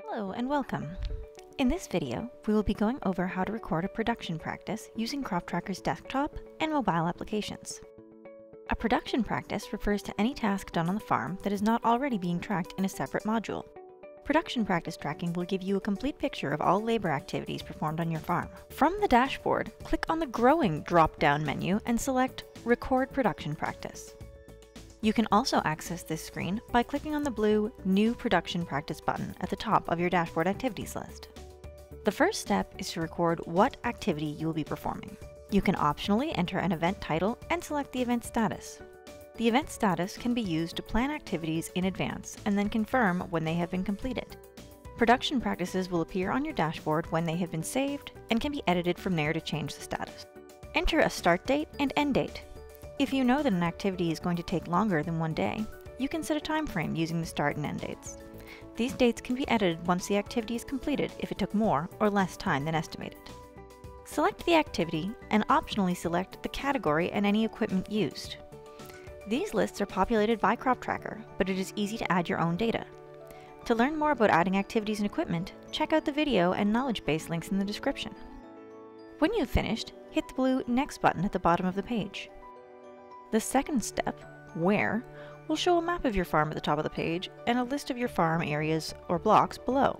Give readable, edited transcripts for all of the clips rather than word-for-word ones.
Hello and welcome. In this video, we will be going over how to record a production practice using Croptracker's desktop and mobile applications. A production practice refers to any task done on the farm that is not already being tracked in a separate module. Production practice tracking will give you a complete picture of all labor activities performed on your farm. From the dashboard, click on the Growing drop-down menu and select Record Production Practice. You can also access this screen by clicking on the blue New Production Practice button at the top of your dashboard activities list. The first step is to record what activity you will be performing. You can optionally enter an event title and select the event status. The event status can be used to plan activities in advance and then confirm when they have been completed. Production practices will appear on your dashboard when they have been saved and can be edited from there to change the status. Enter a start date and end date. If you know that an activity is going to take longer than one day, you can set a time frame using the start and end dates. These dates can be edited once the activity is completed if it took more or less time than estimated. Select the activity and optionally select the category and any equipment used. These lists are populated by Croptracker, but it is easy to add your own data. To learn more about adding activities and equipment, check out the video and knowledge base links in the description. When you have finished, hit the blue Next button at the bottom of the page. The second step, Where, will show a map of your farm at the top of the page and a list of your farm areas or blocks below.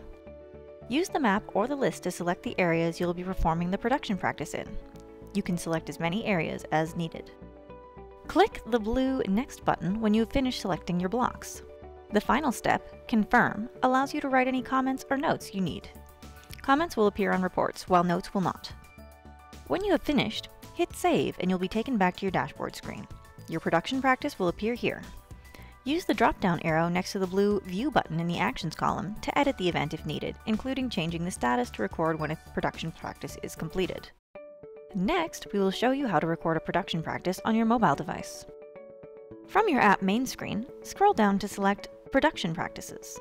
Use the map or the list to select the areas you'll be performing the production practice in. You can select as many areas as needed. Click the blue Next button when you have finished selecting your blocks. The final step, Confirm, allows you to write any comments or notes you need. Comments will appear on reports, while notes will not. When you have finished, hit Save and you'll be taken back to your dashboard screen. Your production practice will appear here. Use the drop-down arrow next to the blue View button in the Actions column to edit the event if needed, including changing the status to record when a production practice is completed. Next, we will show you how to record a production practice on your mobile device. From your app main screen, scroll down to select Production Practices.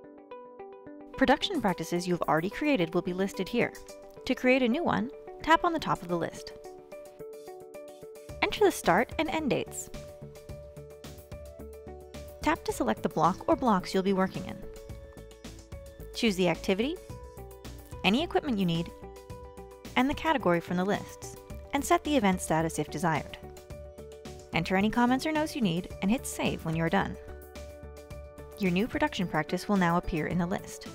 Production practices you have already created will be listed here. To create a new one, tap on the top of the list. Enter the start and end dates. Tap to select the block or blocks you'll be working in. Choose the activity, any equipment you need, and the category from the lists, and set the event status if desired. Enter any comments or notes you need and hit Save when you are done. Your new production practice will now appear in the list.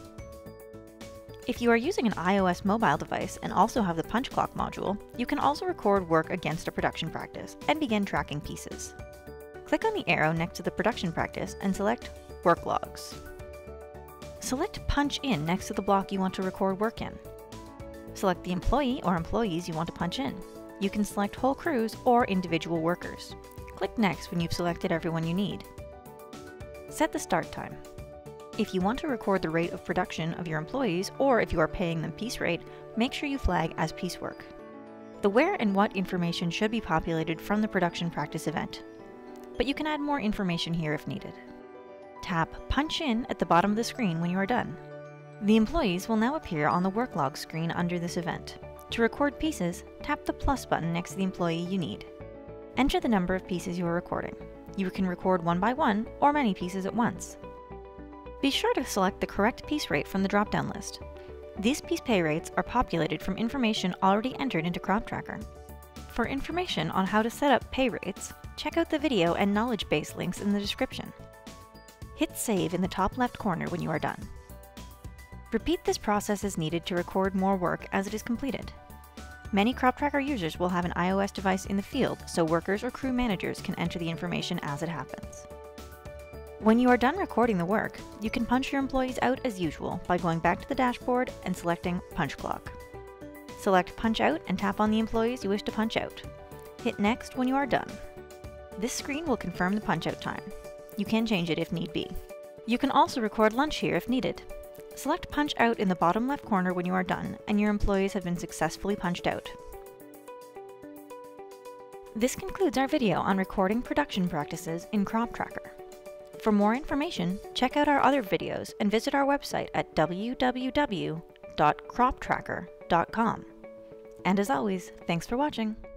If you are using an iOS mobile device and also have the punch clock module, you can also record work against a production practice and begin tracking pieces. Click on the arrow next to the production practice and select Work Logs. Select Punch In next to the block you want to record work in. Select the employee or employees you want to punch in. You can select whole crews or individual workers. Click Next when you've selected everyone you need. Set the start time. If you want to record the rate of production of your employees, or if you are paying them piece rate, make sure you flag as piecework. The where and what information should be populated from the production practice event, but you can add more information here if needed. Tap Punch In at the bottom of the screen when you are done. The employees will now appear on the work log screen under this event. To record pieces, tap the plus button next to the employee you need. Enter the number of pieces you are recording. You can record one by one or many pieces at once. Be sure to select the correct piece rate from the drop-down list. These piece pay rates are populated from information already entered into Croptracker. For information on how to set up pay rates, check out the video and knowledge base links in the description. Hit Save in the top left corner when you are done. Repeat this process as needed to record more work as it is completed. Many Croptracker users will have an iOS device in the field, so workers or crew managers can enter the information as it happens. When you are done recording the work, you can punch your employees out as usual by going back to the dashboard and selecting Punch Clock. Select Punch Out and tap on the employees you wish to punch out. Hit Next when you are done. This screen will confirm the punch-out time. You can change it if need be. You can also record lunch here if needed. Select Punch Out in the bottom left corner when you are done and your employees have been successfully punched out. This concludes our video on recording production practices in Croptracker. For more information, check out our other videos and visit our website at www.croptracker.com. And as always, thanks for watching.